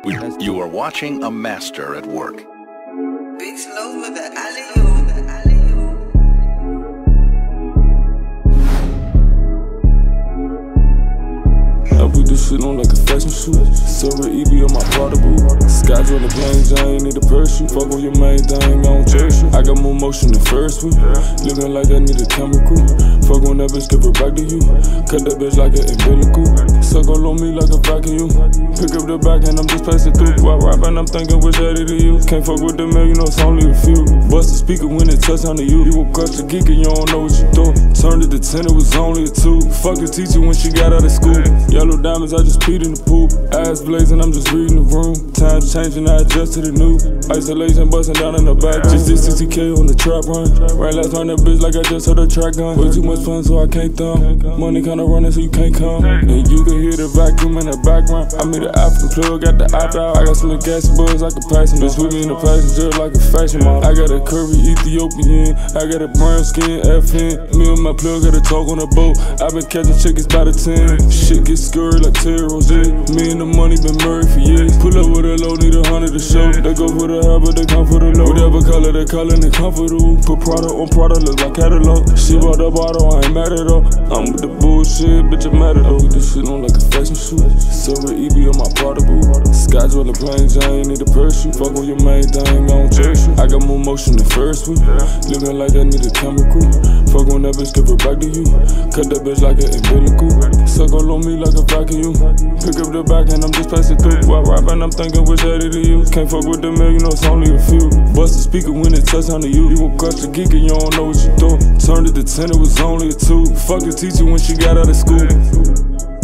You are watching a master at work. Big slow with the alley-oop. I put this shit on like a fashion shoot. Silver EB on my Prada boot. Skies on the planes, I ain't need a parachute. Fuck on your main thing, I don't cherish you. I got more motion than first week. Looking like I need a camera crew. Fuck on that bitch, give her back to you. Cut that bitch like an umbilical. Suck all on me like a vacuum. Pick up the back and I'm just passing through. While rapping, I'm thinking which headed to you. Can't fuck with the man, you know it's only a few. Bust the speaker when it touch on to you. You a crush the geek and you don't know what you do. Turned it to 10, it was only a 2. Fuck the teacher when she got out of school. Yellow diamonds, I just peed in the pool. Ass blazing, I'm just reading the room. Times changing, I adjust to the new. Isolation busting down in the back. Just did 60K on the trap run. Right last round that bitch like I just heard a track gun. Way too much fun so I can't thumb. Money kinda running so you can't come. And you can hear the vacuum in the background. I made an African plug, got the opt out. I got some gas buzz I can pass him. Bitch with me in the passenger like a fashion model. I got a curvy Ethiopian. I got a brown skin FN. Me and my plug got a talk on the boat. I been catching chickens by the 10. Shit get scurried like Terrors, yeah. Me and the money been married for years. Pull up with a low, need 100 to show. They go for the high, but they come for the low. Whatever color they callin', they comfortable. Put Prada on Prada, look like catalog. She bought the bottle, I ain't mad at all. I'm with the bullshit, bitch, I'm mad at all. I put this shit on like a fashion shoot. Silver EB on my Prada boot. Skies on the planes, I ain't need a parachute. Fuck on your main thing, I don't cherish you. I got more motion than first week. Looking like I need a camera crew. Fuck on that bitch, give her back to you. Cut that bitch like an umbilical. Suck all on me like a vacuum. Pick up the back and I'm just passing through. While rapping, I'm thinking which headed to you. Can't fuck with the man, you know it's only a few. Bust the speaker when it touch on to you. You a crush the geek and you don't know what you do. Turned it to 10, it was only a 2. Fuck the teacher when she got out of school.